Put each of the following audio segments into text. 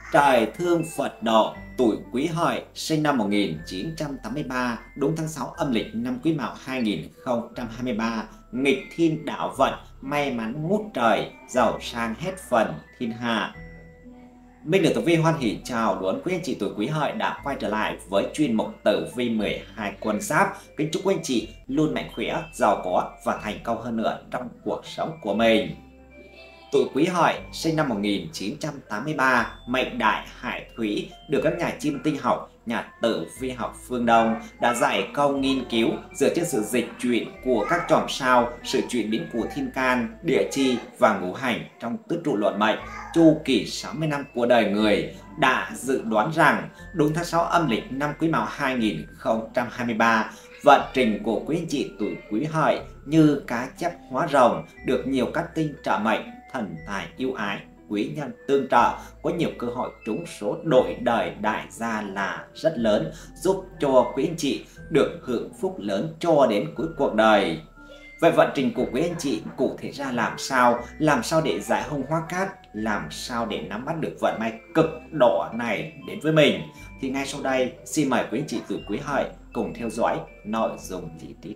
Trời thương Phật độ, tuổi Quý Hợi, sinh năm 1983, đúng tháng 6 âm lịch năm Quý Mão 2023, nghịch thiên đạo vận, may mắn ngút trời, giàu sang hết phần thiên hạ. Minh được Tử Vi hoan hỉ chào đón quý anh chị tuổi Quý Hợi đã quay trở lại với chuyên mục Tử Vi 12 con giáp. Kính chúc quý anh chị luôn mạnh khỏe, giàu có và thành công hơn nữa trong cuộc sống của mình. Tuổi Quý Hợi sinh năm 1983, mệnh đại hải thủy, được các nhà chiêm tinh học, nhà tử vi học phương Đông đã dạy công nghiên cứu dựa trên sự dịch chuyển của các chòm sao, sự chuyển biến của thiên can, địa chi và ngũ hành trong tứ trụ luận mệnh, chu kỳ 60 năm của đời người, đã dự đoán rằng đúng tháng 6 âm lịch năm Quý Mão 2023, vận trình của quý anh chị tuổi Quý Hợi như cá chép hóa rồng, được nhiều các tinh trợ mệnh, thần tài yêu ái, quý nhân tương trợ, có nhiều cơ hội trúng số đổi đời đại gia là rất lớn, giúp cho quý anh chị được hưởng phúc lớn cho đến cuối cuộc đời. Vậy vận trình của quý anh chị cụ thể ra làm sao để giải hung hóa cát, làm sao để nắm bắt được vận may cực độ này đến với mình, thì ngay sau đây xin mời quý anh chị tuổi Quý Hợi cùng theo dõi nội dung chi tiết.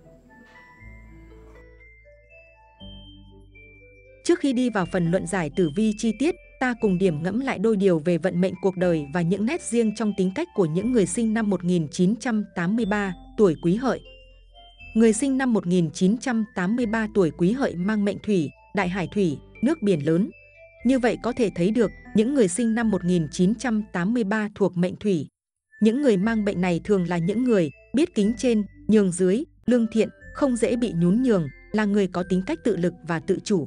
Trước khi đi vào phần luận giải tử vi chi tiết, ta cùng điểm ngẫm lại đôi điều về vận mệnh cuộc đời và những nét riêng trong tính cách của những người sinh năm 1983, tuổi Quý Hợi. Người sinh năm 1983 tuổi Quý Hợi mang mệnh thủy, đại hải thủy, nước biển lớn. Như vậy có thể thấy được, những người sinh năm 1983 thuộc mệnh thủy. Những người mang mệnh này thường là những người biết kính trên, nhường dưới, lương thiện, không dễ bị nhún nhường, là người có tính cách tự lực và tự chủ.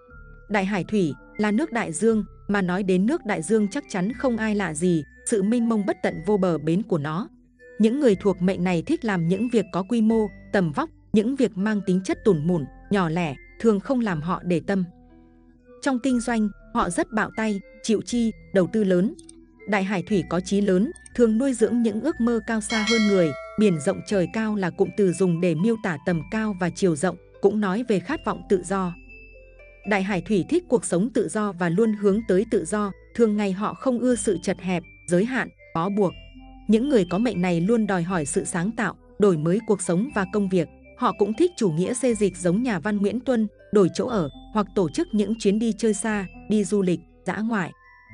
Đại hải thủy là nước đại dương, mà nói đến nước đại dương chắc chắn không ai lạ gì, sự mênh mông bất tận vô bờ bến của nó. Những người thuộc mệnh này thích làm những việc có quy mô, tầm vóc, những việc mang tính chất tủn mủn, nhỏ lẻ, thường không làm họ để tâm. Trong kinh doanh, họ rất bạo tay, chịu chi, đầu tư lớn. Đại hải thủy có chí lớn, thường nuôi dưỡng những ước mơ cao xa hơn người. Biển rộng trời cao là cụm từ dùng để miêu tả tầm cao và chiều rộng, cũng nói về khát vọng tự do. Đại hải thủy thích cuộc sống tự do và luôn hướng tới tự do, thường ngày họ không ưa sự chật hẹp, giới hạn, bó buộc. Những người có mệnh này luôn đòi hỏi sự sáng tạo, đổi mới cuộc sống và công việc. Họ cũng thích chủ nghĩa xê dịch giống nhà văn Nguyễn Tuân, đổi chỗ ở hoặc tổ chức những chuyến đi chơi xa, đi du lịch, dã ngoại.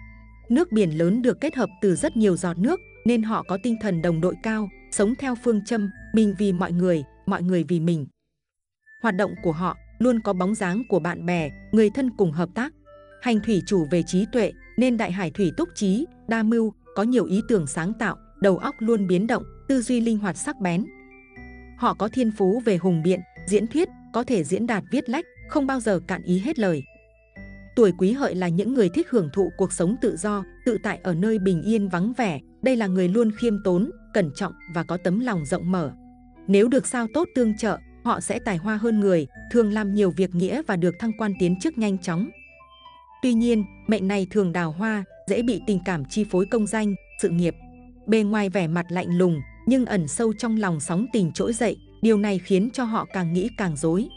Nước biển lớn được kết hợp từ rất nhiều giọt nước nên họ có tinh thần đồng đội cao, sống theo phương châm mình vì mọi người vì mình. Hoạt động của họ luôn có bóng dáng của bạn bè, người thân cùng hợp tác. Hành thủy chủ về trí tuệ nên đại hải thủy túc trí, đa mưu, có nhiều ý tưởng sáng tạo, đầu óc luôn biến động, tư duy linh hoạt sắc bén. Họ có thiên phú về hùng biện, diễn thuyết, có thể diễn đạt viết lách, không bao giờ cạn ý hết lời. Tuổi Quý Hợi là những người thích hưởng thụ cuộc sống tự do, tự tại ở nơi bình yên vắng vẻ. Đây là người luôn khiêm tốn, cẩn trọng và có tấm lòng rộng mở. Nếu được sao tốt tương trợ, họ sẽ tài hoa hơn người, thường làm nhiều việc nghĩa và được thăng quan tiến chức nhanh chóng. Tuy nhiên, mệnh này thường đào hoa, dễ bị tình cảm chi phối công danh, sự nghiệp. Bề ngoài vẻ mặt lạnh lùng, nhưng ẩn sâu trong lòng sóng tình trỗi dậy, điều này khiến cho họ càng nghĩ càng rối.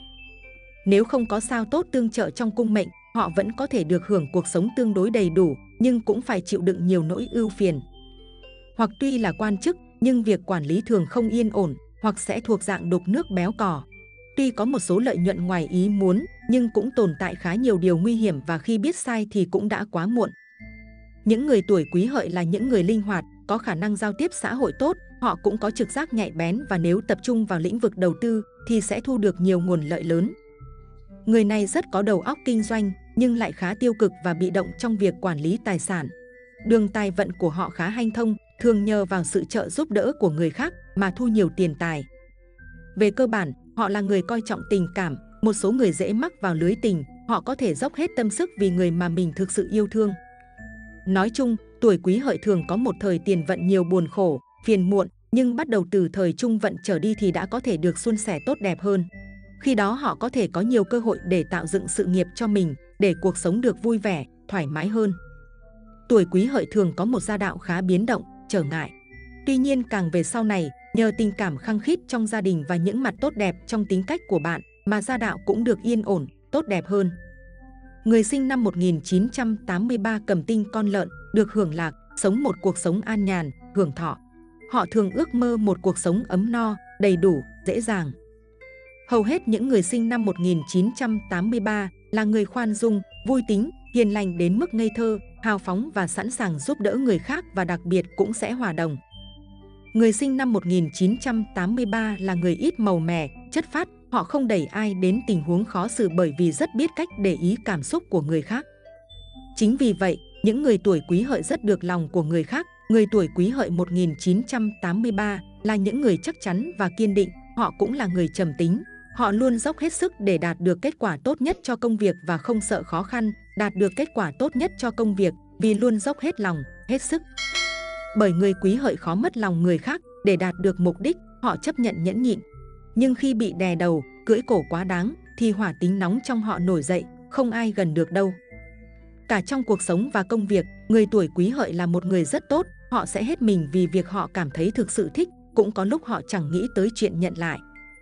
Nếu không có sao tốt tương trợ trong cung mệnh, họ vẫn có thể được hưởng cuộc sống tương đối đầy đủ, nhưng cũng phải chịu đựng nhiều nỗi ưu phiền. Hoặc tuy là quan chức, nhưng việc quản lý thường không yên ổn, hoặc sẽ thuộc dạng đục nước béo cò. Tuy có một số lợi nhuận ngoài ý muốn, nhưng cũng tồn tại khá nhiều điều nguy hiểm và khi biết sai thì cũng đã quá muộn. Những người tuổi Quý Hợi là những người linh hoạt, có khả năng giao tiếp xã hội tốt, họ cũng có trực giác nhạy bén và nếu tập trung vào lĩnh vực đầu tư thì sẽ thu được nhiều nguồn lợi lớn. Người này rất có đầu óc kinh doanh, nhưng lại khá tiêu cực và bị động trong việc quản lý tài sản. Đường tài vận của họ khá hanh thông, thường nhờ vào sự trợ giúp đỡ của người khác mà thu nhiều tiền tài. Về cơ bản, họ là người coi trọng tình cảm, một số người dễ mắc vào lưới tình, họ có thể dốc hết tâm sức vì người mà mình thực sự yêu thương. Nói chung, tuổi Quý Hợi thường có một thời tiền vận nhiều buồn khổ, phiền muộn, nhưng bắt đầu từ thời trung vận trở đi thì đã có thể được suôn sẻ tốt đẹp hơn. Khi đó họ có thể có nhiều cơ hội để tạo dựng sự nghiệp cho mình, để cuộc sống được vui vẻ, thoải mái hơn. Tuổi Quý Hợi thường có một gia đạo khá biến động, trở ngại. Tuy nhiên càng về sau này, nhờ tình cảm khăng khít trong gia đình và những mặt tốt đẹp trong tính cách của bạn, mà gia đạo cũng được yên ổn, tốt đẹp hơn. Người sinh năm 1983 cầm tinh con lợn, được hưởng lạc, sống một cuộc sống an nhàn, hưởng thọ. Họ thường ước mơ một cuộc sống ấm no, đầy đủ, dễ dàng. Hầu hết những người sinh năm 1983 là người khoan dung, vui tính, hiền lành đến mức ngây thơ, hào phóng và sẵn sàng giúp đỡ người khác, và đặc biệt cũng sẽ hòa đồng. Người sinh năm 1983 là người ít màu mè, chất phác, họ không đẩy ai đến tình huống khó xử bởi vì rất biết cách để ý cảm xúc của người khác. Chính vì vậy, những người tuổi Quý Hợi rất được lòng của người khác. Người tuổi Quý Hợi 1983 là những người chắc chắn và kiên định, họ cũng là người trầm tính. Họ luôn dốc hết sức để đạt được kết quả tốt nhất cho công việc và không sợ khó khăn, đạt được kết quả tốt nhất cho công việc vì luôn dốc hết lòng, hết sức. Bởi người Quý Hợi khó mất lòng người khác, để đạt được mục đích, họ chấp nhận nhẫn nhịn. Nhưng khi bị đè đầu, cưỡi cổ quá đáng, thì hỏa tính nóng trong họ nổi dậy, không ai gần được đâu. Cả trong cuộc sống và công việc, người tuổi Quý Hợi là một người rất tốt, họ sẽ hết mình vì việc họ cảm thấy thực sự thích, cũng có lúc họ chẳng nghĩ tới chuyện nhận lại.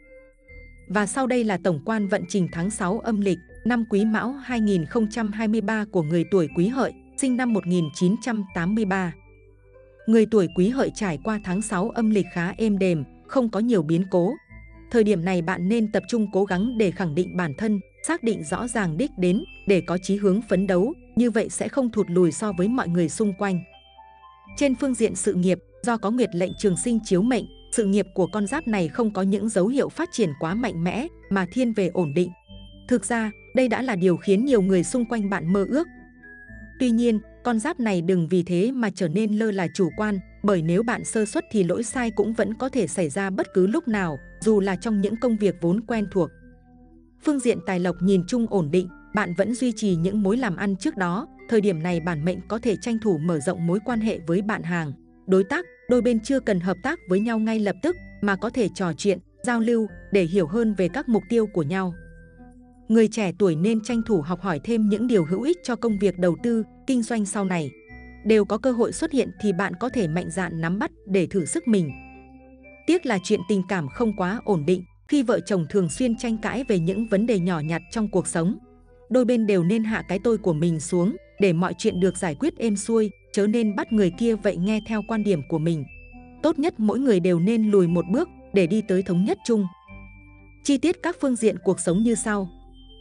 Và sau đây là tổng quan vận trình tháng 6 âm lịch, năm Quý Mão 2023 của người tuổi Quý Hợi, sinh năm 1983. Người tuổi Quý Hợi trải qua tháng 6 âm lịch khá êm đềm, không có nhiều biến cố. Thời điểm này bạn nên tập trung cố gắng để khẳng định bản thân, xác định rõ ràng đích đến để có chí hướng phấn đấu, như vậy sẽ không thụt lùi so với mọi người xung quanh. Trên phương diện sự nghiệp, do có nguyệt lệnh trường sinh chiếu mệnh, sự nghiệp của con giáp này không có những dấu hiệu phát triển quá mạnh mẽ mà thiên về ổn định. Thực ra, đây đã là điều khiến nhiều người xung quanh bạn mơ ước. Tuy nhiên, con giáp này đừng vì thế mà trở nên lơ là chủ quan, bởi nếu bạn sơ suất thì lỗi sai cũng vẫn có thể xảy ra bất cứ lúc nào, dù là trong những công việc vốn quen thuộc. Phương diện tài lộc nhìn chung ổn định, bạn vẫn duy trì những mối làm ăn trước đó. Thời điểm này bản mệnh có thể tranh thủ mở rộng mối quan hệ với bạn hàng, đối tác, đôi bên chưa cần hợp tác với nhau ngay lập tức, mà có thể trò chuyện, giao lưu để hiểu hơn về các mục tiêu của nhau. Người trẻ tuổi nên tranh thủ học hỏi thêm những điều hữu ích cho công việc đầu tư, kinh doanh sau này. Đều có cơ hội xuất hiện thì bạn có thể mạnh dạn nắm bắt để thử sức mình. Tiếc là chuyện tình cảm không quá ổn định, khi vợ chồng thường xuyên tranh cãi về những vấn đề nhỏ nhặt trong cuộc sống. Đôi bên đều nên hạ cái tôi của mình xuống để mọi chuyện được giải quyết êm xuôi, chớ nên bắt người kia vậy nghe theo quan điểm của mình. Tốt nhất mỗi người đều nên lùi một bước để đi tới thống nhất chung. Chi tiết các phương diện cuộc sống như sau.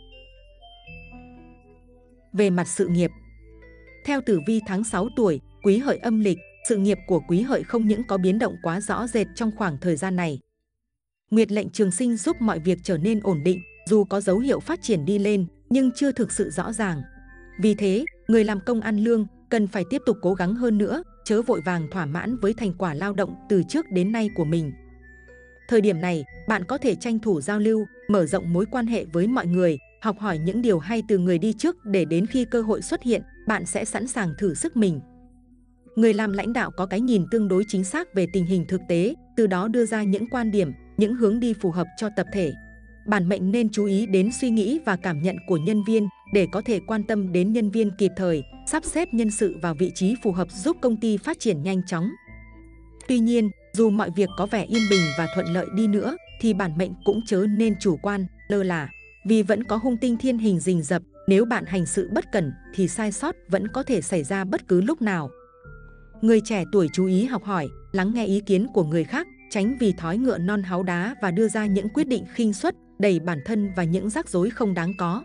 Về mặt sự nghiệp, theo tử vi tháng 6 tuổi Quý Hợi âm lịch, sự nghiệp của Quý Hợi không những có biến động quá rõ rệt trong khoảng thời gian này. Nguyệt lệnh trường sinh giúp mọi việc trở nên ổn định, dù có dấu hiệu phát triển đi lên nhưng chưa thực sự rõ ràng. Vì thế, người làm công ăn lương cần phải tiếp tục cố gắng hơn nữa, chớ vội vàng thỏa mãn với thành quả lao động từ trước đến nay của mình. Thời điểm này, bạn có thể tranh thủ giao lưu, mở rộng mối quan hệ với mọi người, học hỏi những điều hay từ người đi trước để đến khi cơ hội xuất hiện, bạn sẽ sẵn sàng thử sức mình. Người làm lãnh đạo có cái nhìn tương đối chính xác về tình hình thực tế, từ đó đưa ra những quan điểm, những hướng đi phù hợp cho tập thể. Bản mệnh nên chú ý đến suy nghĩ và cảm nhận của nhân viên để có thể quan tâm đến nhân viên kịp thời, sắp xếp nhân sự vào vị trí phù hợp giúp công ty phát triển nhanh chóng. Tuy nhiên, dù mọi việc có vẻ yên bình và thuận lợi đi nữa, thì bản mệnh cũng chớ nên chủ quan, lơ là, vì vẫn có hung tinh thiên hình rình rập. Nếu bạn hành sự bất cẩn thì sai sót vẫn có thể xảy ra bất cứ lúc nào. Người trẻ tuổi chú ý học hỏi, lắng nghe ý kiến của người khác, tránh vì thói ngựa non háu đá và đưa ra những quyết định khinh suất, đẩy bản thân vào những rắc rối không đáng có.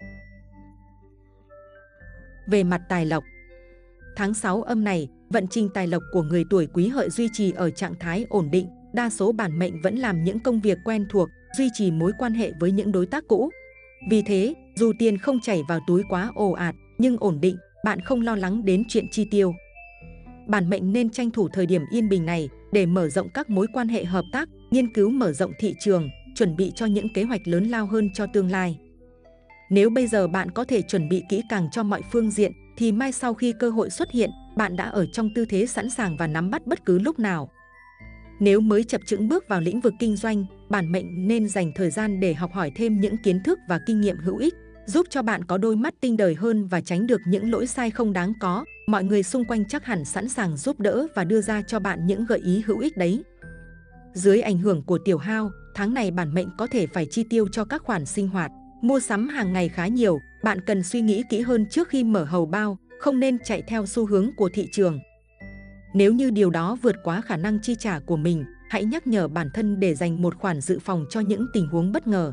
Về mặt tài lộc, tháng 6 âm này, vận trình tài lộc của người tuổi Quý Hợi duy trì ở trạng thái ổn định, đa số bản mệnh vẫn làm những công việc quen thuộc, duy trì mối quan hệ với những đối tác cũ. Vì thế, dù tiền không chảy vào túi quá ồ ạt, nhưng ổn định, bạn không lo lắng đến chuyện chi tiêu. Bản mệnh nên tranh thủ thời điểm yên bình này để mở rộng các mối quan hệ hợp tác, nghiên cứu mở rộng thị trường, chuẩn bị cho những kế hoạch lớn lao hơn cho tương lai. Nếu bây giờ bạn có thể chuẩn bị kỹ càng cho mọi phương diện, thì mai sau khi cơ hội xuất hiện, bạn đã ở trong tư thế sẵn sàng và nắm bắt bất cứ lúc nào. Nếu mới chập chững bước vào lĩnh vực kinh doanh, bản mệnh nên dành thời gian để học hỏi thêm những kiến thức và kinh nghiệm hữu ích, giúp cho bạn có đôi mắt tinh đời hơn và tránh được những lỗi sai không đáng có. Mọi người xung quanh chắc hẳn sẵn sàng giúp đỡ và đưa ra cho bạn những gợi ý hữu ích đấy. Dưới ảnh hưởng của tiểu hao, tháng này bản mệnh có thể phải chi tiêu cho các khoản sinh hoạt. Mua sắm hàng ngày khá nhiều, bạn cần suy nghĩ kỹ hơn trước khi mở hầu bao, không nên chạy theo xu hướng của thị trường. Nếu như điều đó vượt quá khả năng chi trả của mình, hãy nhắc nhở bản thân để dành một khoản dự phòng cho những tình huống bất ngờ.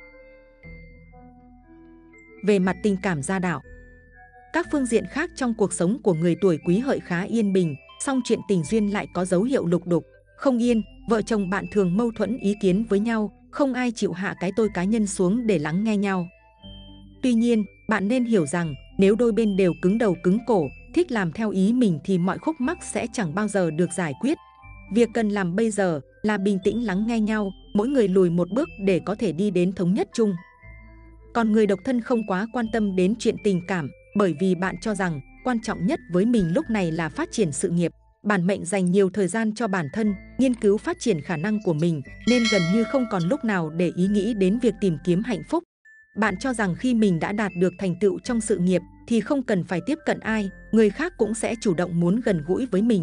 Về mặt tình cảm gia đạo, các phương diện khác trong cuộc sống của người tuổi Quý Hợi khá yên bình, song chuyện tình duyên lại có dấu hiệu lục đục, không yên. Vợ chồng bạn thường mâu thuẫn ý kiến với nhau, không ai chịu hạ cái tôi cá nhân xuống để lắng nghe nhau. Tuy nhiên, bạn nên hiểu rằng nếu đôi bên đều cứng đầu cứng cổ, thích làm theo ý mình thì mọi khúc mắc sẽ chẳng bao giờ được giải quyết. Việc cần làm bây giờ là bình tĩnh lắng nghe nhau, mỗi người lùi một bước để có thể đi đến thống nhất chung. Còn người độc thân không quá quan tâm đến chuyện tình cảm, bởi vì bạn cho rằng quan trọng nhất với mình lúc này là phát triển sự nghiệp. Bản mệnh dành nhiều thời gian cho bản thân, nghiên cứu phát triển khả năng của mình, nên gần như không còn lúc nào để ý nghĩ đến việc tìm kiếm hạnh phúc. Bạn cho rằng khi mình đã đạt được thành tựu trong sự nghiệp thì không cần phải tiếp cận ai, người khác cũng sẽ chủ động muốn gần gũi với mình.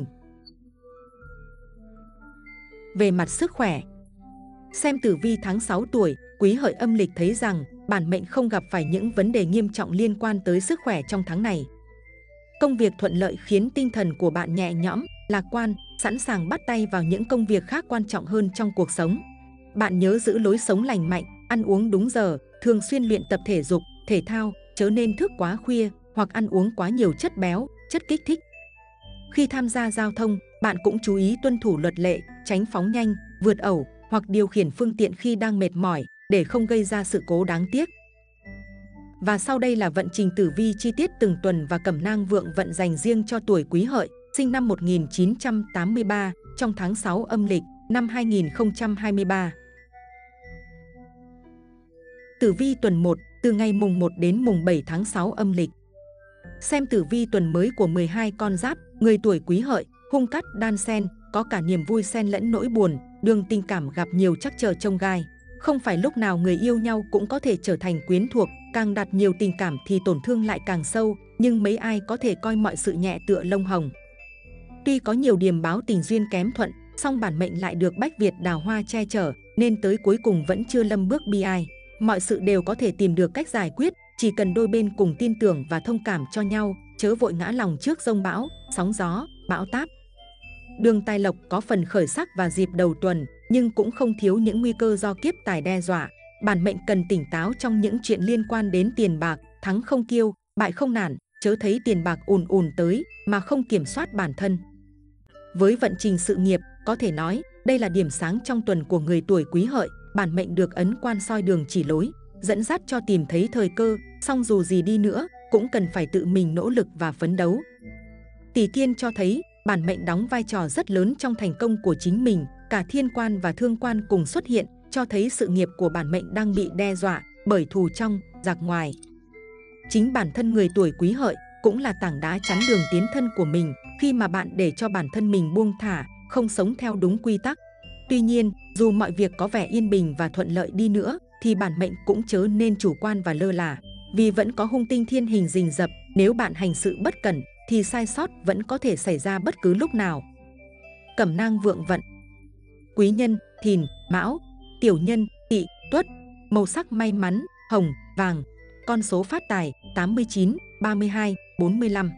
Về mặt sức khỏe, xem tử vi tháng 6 tuổi Quý Hợi âm lịch thấy rằng bản mệnh không gặp phải những vấn đề nghiêm trọng liên quan tới sức khỏe trong tháng này. Công việc thuận lợi khiến tinh thần của bạn nhẹ nhõm, lạc quan, sẵn sàng bắt tay vào những công việc khác quan trọng hơn trong cuộc sống. Bạn nhớ giữ lối sống lành mạnh, ăn uống đúng giờ, thường xuyên luyện tập thể dục, thể thao, chớ nên thức quá khuya hoặc ăn uống quá nhiều chất béo, chất kích thích. Khi tham gia giao thông, bạn cũng chú ý tuân thủ luật lệ, tránh phóng nhanh, vượt ẩu hoặc điều khiển phương tiện khi đang mệt mỏi để không gây ra sự cố đáng tiếc. Và sau đây là vận trình tử vi chi tiết từng tuần và cẩm nang vượng vận dành riêng cho tuổi Quý Hợi, sinh năm 1983, trong tháng 6 âm lịch năm 2023. Tử vi tuần 1, từ ngày mùng 1 đến mùng 7 tháng 6 âm lịch. Xem tử vi tuần mới của 12 con giáp, người tuổi Quý Hợi, hung cát đan xen, có cả niềm vui xen lẫn nỗi buồn, đường tình cảm gặp nhiều trắc trở chông gai. Không phải lúc nào người yêu nhau cũng có thể trở thành quyến thuộc, càng đặt nhiều tình cảm thì tổn thương lại càng sâu, nhưng mấy ai có thể coi mọi sự nhẹ tựa lông hồng. Tuy có nhiều điềm báo tình duyên kém thuận, song bản mệnh lại được bách Việt đào hoa che chở, nên tới cuối cùng vẫn chưa lâm bước bi ai. Mọi sự đều có thể tìm được cách giải quyết, chỉ cần đôi bên cùng tin tưởng và thông cảm cho nhau, chớ vội ngã lòng trước giông bão, sóng gió, bão táp. Đường tài lộc có phần khởi sắc vào dịp đầu tuần, nhưng cũng không thiếu những nguy cơ do kiếp tài đe dọa. Bản mệnh cần tỉnh táo trong những chuyện liên quan đến tiền bạc, thắng không kiêu, bại không nản, chớ thấy tiền bạc ùn ùn tới mà không kiểm soát bản thân. Với vận trình sự nghiệp, có thể nói đây là điểm sáng trong tuần của người tuổi Quý Hợi. Bản mệnh được ấn quan soi đường chỉ lối, dẫn dắt cho tìm thấy thời cơ, song dù gì đi nữa cũng cần phải tự mình nỗ lực và phấn đấu. Tỷ Kiên cho thấy bản mệnh đóng vai trò rất lớn trong thành công của chính mình, cả thiên quan và thương quan cùng xuất hiện, cho thấy sự nghiệp của bản mệnh đang bị đe dọa bởi thù trong, giặc ngoài. Chính bản thân người tuổi Quý Hợi cũng là tảng đá chắn đường tiến thân của mình khi mà bạn để cho bản thân mình buông thả, không sống theo đúng quy tắc. Tuy nhiên, dù mọi việc có vẻ yên bình và thuận lợi đi nữa, thì bản mệnh cũng chớ nên chủ quan và lơ là, vì vẫn có hung tinh thiên hình rình rập. Nếu bạn hành sự bất cẩn, thì sai sót vẫn có thể xảy ra bất cứ lúc nào. Cẩm nang vượng vận. Quý nhân, Thìn, Mão. Tiểu nhân, Tỵ, Tuất. Màu sắc may mắn, hồng, vàng. Con số phát tài, 89, 32, 45.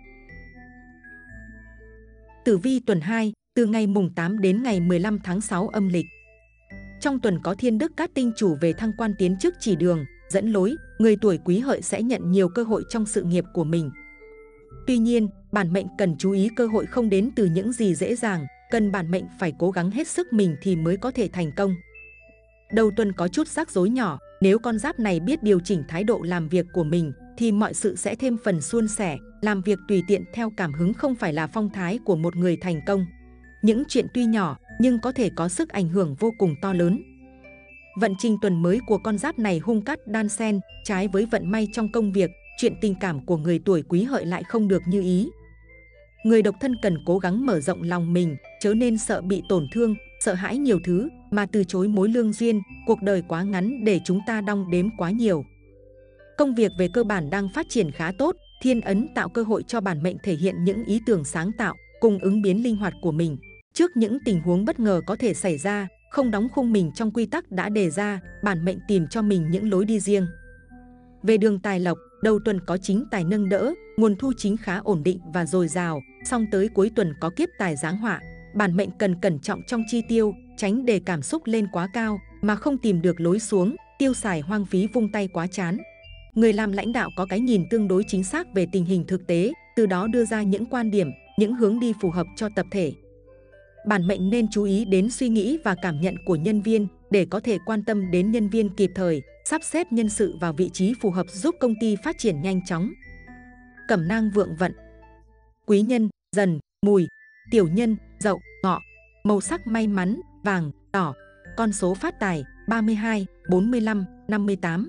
Tử vi tuần 2, từ ngày mùng 8 đến ngày 15 tháng 6 âm lịch. Trong tuần có thiên đức cát tinh chủ về thăng quan tiến chức chỉ đường, dẫn lối, người tuổi Quý Hợi sẽ nhận nhiều cơ hội trong sự nghiệp của mình. Tuy nhiên, bản mệnh cần chú ý cơ hội không đến từ những gì dễ dàng, cần bản mệnh phải cố gắng hết sức mình thì mới có thể thành công. Đầu tuần có chút rắc rối nhỏ, nếu con giáp này biết điều chỉnh thái độ làm việc của mình thì mọi sự sẽ thêm phần suôn sẻ. Làm việc tùy tiện theo cảm hứng không phải là phong thái của một người thành công. Những chuyện tuy nhỏ nhưng có thể có sức ảnh hưởng vô cùng to lớn. Vận trình tuần mới của con giáp này hung cát đan xen, trái với vận may trong công việc, chuyện tình cảm của người tuổi Quý Hợi lại không được như ý. Người độc thân cần cố gắng mở rộng lòng mình, chớ nên sợ bị tổn thương, sợ hãi nhiều thứ mà từ chối mối lương duyên. Cuộc đời quá ngắn để chúng ta đong đếm quá nhiều. Công việc về cơ bản đang phát triển khá tốt, thiên ấn tạo cơ hội cho bản mệnh thể hiện những ý tưởng sáng tạo cùng ứng biến linh hoạt của mình. Trước những tình huống bất ngờ có thể xảy ra, không đóng khung mình trong quy tắc đã đề ra, bản mệnh tìm cho mình những lối đi riêng. Về đường tài lộc, đầu tuần có chính tài nâng đỡ, nguồn thu chính khá ổn định và dồi dào, song tới cuối tuần có kiếp tài giáng họa. Bản mệnh cần cẩn trọng trong chi tiêu, tránh để cảm xúc lên quá cao mà không tìm được lối xuống, tiêu xài hoang phí vung tay quá chán. Người làm lãnh đạo có cái nhìn tương đối chính xác về tình hình thực tế, từ đó đưa ra những quan điểm, những hướng đi phù hợp cho tập thể. Bản mệnh nên chú ý đến suy nghĩ và cảm nhận của nhân viên để có thể quan tâm đến nhân viên kịp thời, sắp xếp nhân sự vào vị trí phù hợp giúp công ty phát triển nhanh chóng. Cẩm nang vượng vận. Quý nhân, Dần, Mùi, tiểu nhân, Dậu, Ngọ. Màu sắc may mắn, vàng, đỏ. Con số phát tài, 32, 45, 58.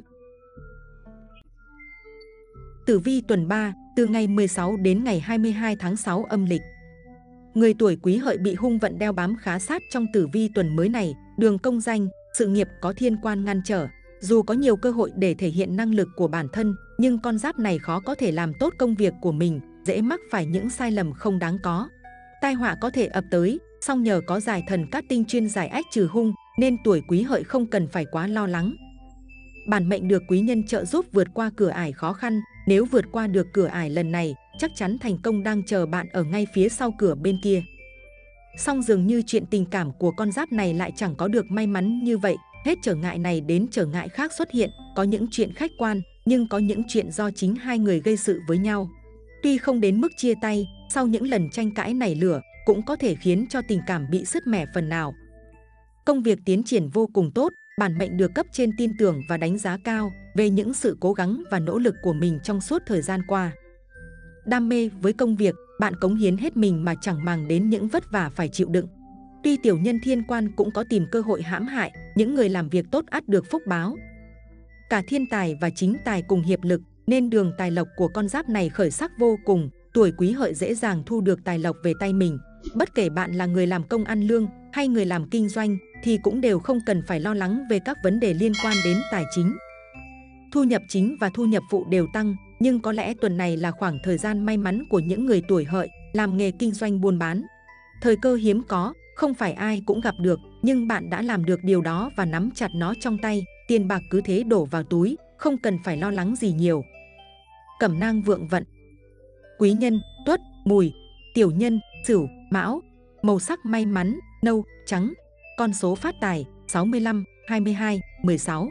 Tử vi tuần 3, từ ngày 16 đến ngày 22 tháng 6 âm lịch. Người tuổi Quý Hợi bị hung vận đeo bám khá sát trong tử vi tuần mới này, đường công danh, sự nghiệp có thiên quan ngăn trở. Dù có nhiều cơ hội để thể hiện năng lực của bản thân, nhưng con giáp này khó có thể làm tốt công việc của mình, dễ mắc phải những sai lầm không đáng có. Tai họa có thể ập tới, song nhờ có giải thần cát tinh chuyên giải ách trừ hung, nên tuổi Quý Hợi không cần phải quá lo lắng. Bản mệnh được quý nhân trợ giúp vượt qua cửa ải khó khăn, nếu vượt qua được cửa ải lần này, chắc chắn thành công đang chờ bạn ở ngay phía sau cửa bên kia. Song dường như chuyện tình cảm của con giáp này lại chẳng có được may mắn như vậy, hết trở ngại này đến trở ngại khác xuất hiện, có những chuyện khách quan, nhưng có những chuyện do chính hai người gây sự với nhau. Tuy không đến mức chia tay, sau những lần tranh cãi nảy lửa, cũng có thể khiến cho tình cảm bị sứt mẻ phần nào. Công việc tiến triển vô cùng tốt, bản mệnh được cấp trên tin tưởng và đánh giá cao về những sự cố gắng và nỗ lực của mình trong suốt thời gian qua. Đam mê với công việc, bạn cống hiến hết mình mà chẳng màng đến những vất vả phải chịu đựng. Tuy tiểu nhân thiên quan cũng có tìm cơ hội hãm hại, những người làm việc tốt ắt được phúc báo. Cả thiên tài và chính tài cùng hiệp lực, nên đường tài lộc của con giáp này khởi sắc vô cùng, tuổi Quý Hợi dễ dàng thu được tài lộc về tay mình. Bất kể bạn là người làm công ăn lương hay người làm kinh doanh, thì cũng đều không cần phải lo lắng về các vấn đề liên quan đến tài chính. Thu nhập chính và thu nhập phụ đều tăng, nhưng có lẽ tuần này là khoảng thời gian may mắn của những người tuổi Hợi làm nghề kinh doanh buôn bán. Thời cơ hiếm có, không phải ai cũng gặp được, nhưng bạn đã làm được điều đó và nắm chặt nó trong tay, tiền bạc cứ thế đổ vào túi, không cần phải lo lắng gì nhiều. Cẩm nang vượng vận. Quý nhân, Tuất, Mùi, tiểu nhân, Sửu, Mão. Màu sắc may mắn, nâu, trắng. Con số phát tài, 65, 22, 16.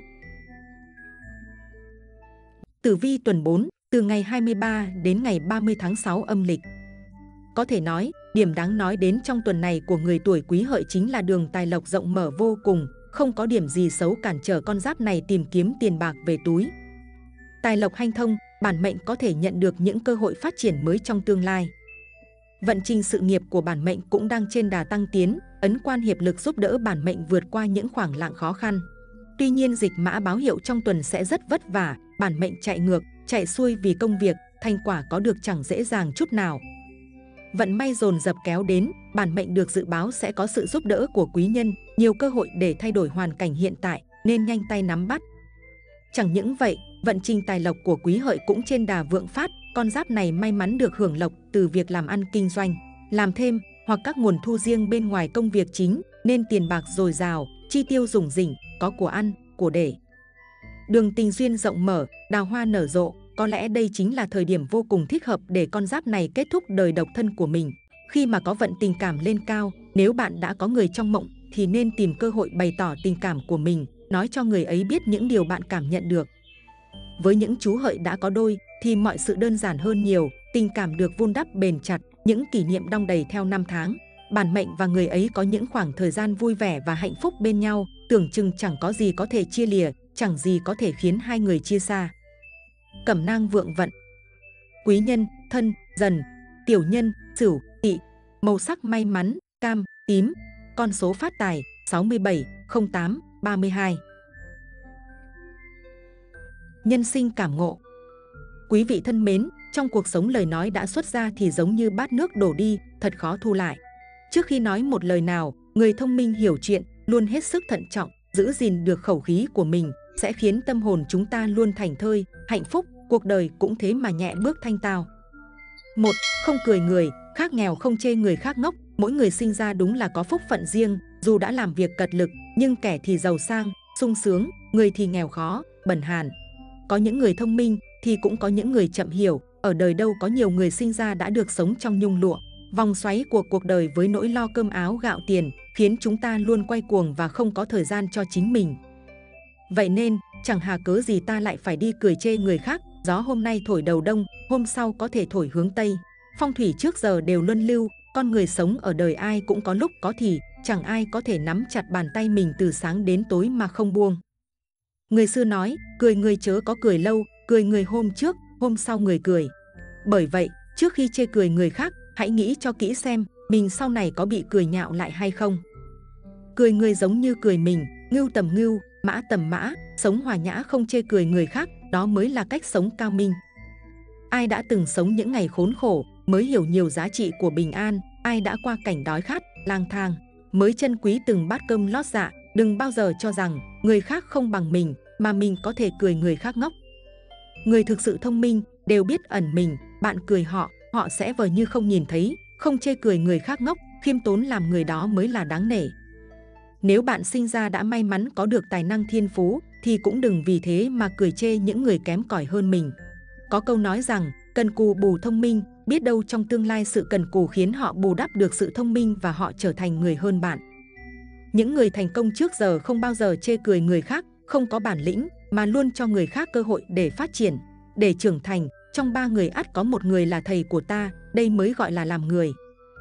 Tử vi tuần 4, từ ngày 23 đến ngày 30 tháng 6 âm lịch. Có thể nói, điểm đáng nói đến trong tuần này của người tuổi Quý Hợi chính là đường tài lộc rộng mở vô cùng, không có điểm gì xấu cản trở con giáp này tìm kiếm tiền bạc về túi. Tài lộc hanh thông, bản mệnh có thể nhận được những cơ hội phát triển mới trong tương lai. Vận trình sự nghiệp của bản mệnh cũng đang trên đà tăng tiến, ấn quan hiệp lực giúp đỡ bản mệnh vượt qua những khoảng lặng khó khăn. Tuy nhiên dịch mã báo hiệu trong tuần sẽ rất vất vả, bản mệnh chạy ngược, chạy xuôi vì công việc, thành quả có được chẳng dễ dàng chút nào. Vận may dồn dập kéo đến, bản mệnh được dự báo sẽ có sự giúp đỡ của quý nhân, nhiều cơ hội để thay đổi hoàn cảnh hiện tại, nên nhanh tay nắm bắt. Chẳng những vậy, vận trình tài lộc của Quý Hợi cũng trên đà vượng phát, con giáp này may mắn được hưởng lộc từ việc làm ăn kinh doanh, làm thêm hoặc các nguồn thu riêng bên ngoài công việc chính, nên tiền bạc dồi dào, chi tiêu rủng rỉnh, có của ăn, của để. Đường tình duyên rộng mở, đào hoa nở rộ, có lẽ đây chính là thời điểm vô cùng thích hợp để con giáp này kết thúc đời độc thân của mình. Khi mà có vận tình cảm lên cao, nếu bạn đã có người trong mộng thì nên tìm cơ hội bày tỏ tình cảm của mình, nói cho người ấy biết những điều bạn cảm nhận được. Với những chú Hợi đã có đôi thì mọi sự đơn giản hơn nhiều, tình cảm được vun đắp bền chặt, những kỷ niệm đong đầy theo năm tháng. Bản mệnh và người ấy có những khoảng thời gian vui vẻ và hạnh phúc bên nhau, tưởng chừng chẳng có gì có thể chia lìa, chẳng gì có thể khiến hai người chia xa. Cẩm nang vượng vận. Quý nhân, Thân, Dần, tiểu nhân, Sửu, Tỵ. Màu sắc may mắn, cam, tím. Con số phát tài, 67, 08, 32. Nhân sinh cảm ngộ. Quý vị thân mến, trong cuộc sống lời nói đã xuất ra thì giống như bát nước đổ đi, thật khó thu lại. Trước khi nói một lời nào, người thông minh hiểu chuyện, luôn hết sức thận trọng, giữ gìn được khẩu khí của mình, sẽ khiến tâm hồn chúng ta luôn thảnh thơi, hạnh phúc, cuộc đời cũng thế mà nhẹ bước thanh tao. 1. Không cười người, khác nghèo không chê người khác ngốc, mỗi người sinh ra đúng là có phúc phận riêng, dù đã làm việc cật lực, nhưng kẻ thì giàu sang, sung sướng, người thì nghèo khó, bần hàn. Có những người thông minh thì cũng có những người chậm hiểu, ở đời đâu có nhiều người sinh ra đã được sống trong nhung lụa. Vòng xoáy của cuộc đời với nỗi lo cơm áo gạo tiền khiến chúng ta luôn quay cuồng và không có thời gian cho chính mình. Vậy nên, chẳng hà cớ gì ta lại phải đi cười chê người khác, gió hôm nay thổi đầu đông, hôm sau có thể thổi hướng Tây. Phong thủy trước giờ đều luân lưu, con người sống ở đời ai cũng có lúc có thì, chẳng ai có thể nắm chặt bàn tay mình từ sáng đến tối mà không buông. Người xưa nói, cười người chớ có cười lâu, cười người hôm trước, hôm sau người cười. Bởi vậy, trước khi chê cười người khác, hãy nghĩ cho kỹ xem mình sau này có bị cười nhạo lại hay không. Cười người giống như cười mình, ngưu tầm ngưu, mã tầm mã, sống hòa nhã không chê cười người khác, đó mới là cách sống cao minh. Ai đã từng sống những ngày khốn khổ mới hiểu nhiều giá trị của bình an, ai đã qua cảnh đói khát, lang thang mới trân quý từng bát cơm lót dạ. Đừng bao giờ cho rằng người khác không bằng mình mà mình có thể cười người khác ngốc. Người thực sự thông minh đều biết ẩn mình, bạn cười họ, họ sẽ vờ như không nhìn thấy, không chê cười người khác ngốc, khiêm tốn làm người đó mới là đáng nể. Nếu bạn sinh ra đã may mắn có được tài năng thiên phú thì cũng đừng vì thế mà cười chê những người kém cỏi hơn mình. Có câu nói rằng, cần cù bù thông minh, biết đâu trong tương lai sự cần cù khiến họ bù đắp được sự thông minh và họ trở thành người hơn bạn. Những người thành công trước giờ không bao giờ chê cười người khác, không có bản lĩnh mà luôn cho người khác cơ hội để phát triển, để trưởng thành. Trong 3 người ắt có một người là thầy của ta, đây mới gọi là làm người.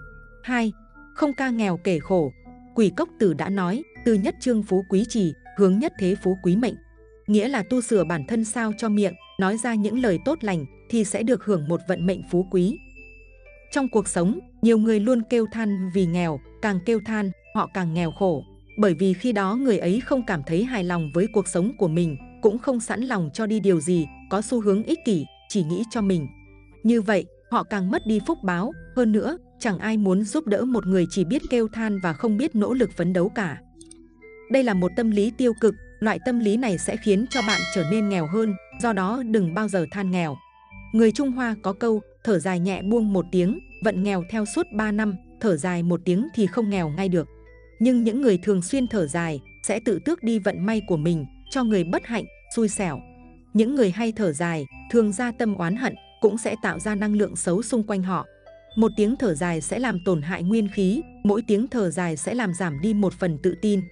2. Không ca nghèo kể khổ. Quỷ Cốc Tử đã nói, từ nhất trương phú quý trì, hướng nhất thế phú quý mệnh. Nghĩa là tu sửa bản thân sao cho miệng, nói ra những lời tốt lành thì sẽ được hưởng một vận mệnh phú quý. Trong cuộc sống, nhiều người luôn kêu than vì nghèo, càng kêu than, họ càng nghèo khổ. Bởi vì khi đó người ấy không cảm thấy hài lòng với cuộc sống của mình, cũng không sẵn lòng cho đi điều gì, có xu hướng ích kỷ, chỉ nghĩ cho mình. Như vậy, họ càng mất đi phúc báo. Hơn nữa, chẳng ai muốn giúp đỡ một người chỉ biết kêu than và không biết nỗ lực phấn đấu cả. Đây là một tâm lý tiêu cực, loại tâm lý này sẽ khiến cho bạn trở nên nghèo hơn, do đó đừng bao giờ than nghèo. Người Trung Hoa có câu, thở dài nhẹ buông một tiếng, vận nghèo theo suốt 3 năm, thở dài một tiếng thì không nghèo ngay được. Nhưng những người thường xuyên thở dài sẽ tự tước đi vận may của mình, cho người bất hạnh, xui xẻo. Những người hay thở dài, thường ra tâm oán hận, cũng sẽ tạo ra năng lượng xấu xung quanh họ. Một tiếng thở dài sẽ làm tổn hại nguyên khí, mỗi tiếng thở dài sẽ làm giảm đi một phần tự tin.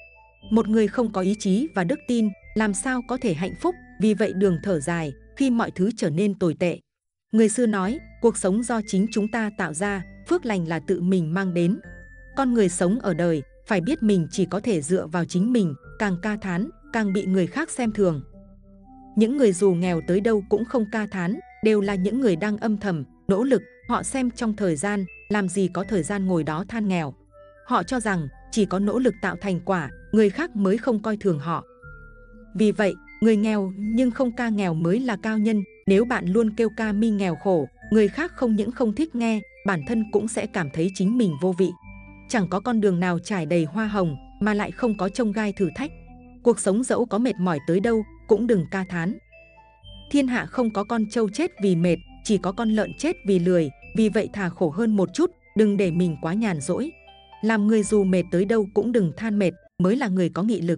Một người không có ý chí và đức tin, làm sao có thể hạnh phúc, vì vậy đường thở dài, khi mọi thứ trở nên tồi tệ. Người xưa nói, cuộc sống do chính chúng ta tạo ra, phước lành là tự mình mang đến. Con người sống ở đời, phải biết mình chỉ có thể dựa vào chính mình, càng ca thán, càng bị người khác xem thường. Những người dù nghèo tới đâu cũng không ca thán, đều là những người đang âm thầm, nỗ lực, họ xem trong thời gian, làm gì có thời gian ngồi đó than nghèo. Họ cho rằng, chỉ có nỗ lực tạo thành quả, người khác mới không coi thường họ. Vì vậy, người nghèo nhưng không ca nghèo mới là cao nhân. Nếu bạn luôn kêu ca mi nghèo khổ, người khác không những không thích nghe, bản thân cũng sẽ cảm thấy chính mình vô vị. Chẳng có con đường nào trải đầy hoa hồng mà lại không có chông gai thử thách. Cuộc sống dẫu có mệt mỏi tới đâu cũng đừng ca thán. Thiên hạ không có con trâu chết vì mệt, chỉ có con lợn chết vì lười. Vì vậy thà khổ hơn một chút, đừng để mình quá nhàn rỗi. Làm người dù mệt tới đâu cũng đừng than mệt, mới là người có nghị lực.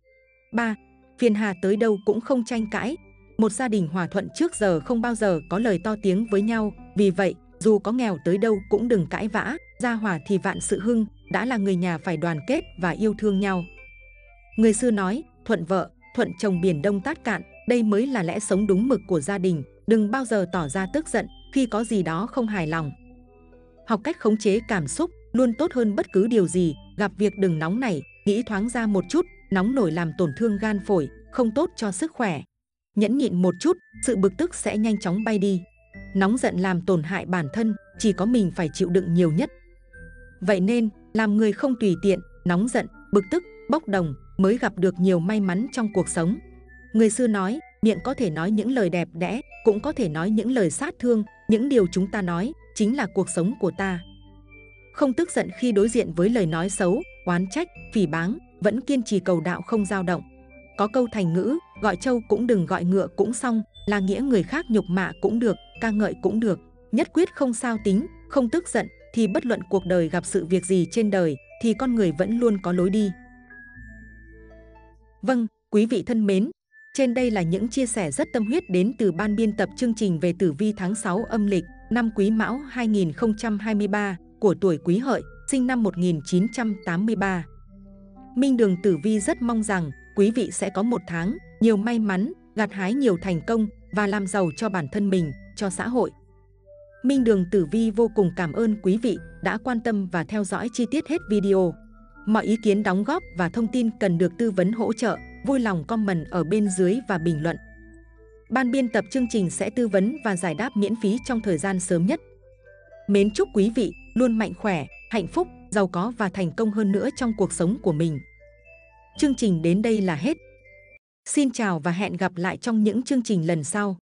3. Phiền hà tới đâu cũng không tranh cãi. Một gia đình hòa thuận trước giờ không bao giờ có lời to tiếng với nhau. Vì vậy, dù có nghèo tới đâu cũng đừng cãi vã, gia hòa thì vạn sự hưng. Đã là người nhà phải đoàn kết và yêu thương nhau. Người xưa nói, thuận vợ, thuận chồng biển đông tát cạn. Đây mới là lẽ sống đúng mực của gia đình. Đừng bao giờ tỏ ra tức giận khi có gì đó không hài lòng. Học cách khống chế cảm xúc luôn tốt hơn bất cứ điều gì. Gặp việc đừng nóng nảy, nghĩ thoáng ra một chút. Nóng nổi làm tổn thương gan phổi, không tốt cho sức khỏe. Nhẫn nhịn một chút, sự bực tức sẽ nhanh chóng bay đi. Nóng giận làm tổn hại bản thân, chỉ có mình phải chịu đựng nhiều nhất. Vậy nên, làm người không tùy tiện, nóng giận, bực tức, bốc đồng mới gặp được nhiều may mắn trong cuộc sống. Người xưa nói, miệng có thể nói những lời đẹp đẽ, cũng có thể nói những lời sát thương. Những điều chúng ta nói chính là cuộc sống của ta. Không tức giận khi đối diện với lời nói xấu, oán trách, phỉ báng, vẫn kiên trì cầu đạo không dao động. Có câu thành ngữ, gọi trâu cũng đừng gọi ngựa cũng xong, là nghĩa người khác nhục mạ cũng được, ca ngợi cũng được, nhất quyết không sao tính, không tức giận thì bất luận cuộc đời gặp sự việc gì trên đời thì con người vẫn luôn có lối đi. Vâng, quý vị thân mến, trên đây là những chia sẻ rất tâm huyết đến từ ban biên tập chương trình về tử vi tháng 6 âm lịch năm Quý Mão 2023 của tuổi Quý Hợi, sinh năm 1983. Minh Đường Tử Vi rất mong rằng quý vị sẽ có một tháng nhiều may mắn, gặt hái nhiều thành công và làm giàu cho bản thân mình, cho xã hội. Minh Đường Tử Vi vô cùng cảm ơn quý vị đã quan tâm và theo dõi chi tiết hết video. Mọi ý kiến đóng góp và thông tin cần được tư vấn hỗ trợ, vui lòng comment ở bên dưới và bình luận. Ban biên tập chương trình sẽ tư vấn và giải đáp miễn phí trong thời gian sớm nhất. Mến chúc quý vị luôn mạnh khỏe, hạnh phúc, giàu có và thành công hơn nữa trong cuộc sống của mình. Chương trình đến đây là hết. Xin chào và hẹn gặp lại trong những chương trình lần sau.